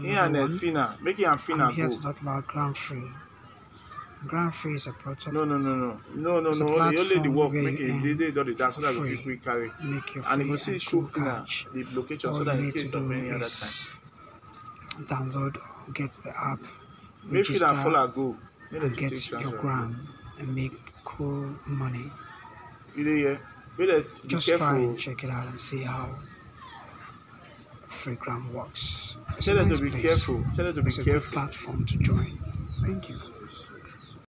Another one. Fina. Make it and I'm Fina here go. to talk about Grand Free. Grand Free is a No, no, no, no. No, no, it's a no. Only the platform work. where Make you it earn they do the dance so for that go free, fit quick carry. make your And you go free see and show cool Fina cash. the location so All that you in need to case of do any other time. is download or get the app, Make Fina register, follow go. Make them and to take get your transfer and go. gram and make cool money. You dey hear? Make them be Just try and careful. check it out and see how Freegram works. It's a Tell them to nice be place. careful. Tell them to be It's a good careful. platform to join. Thank you.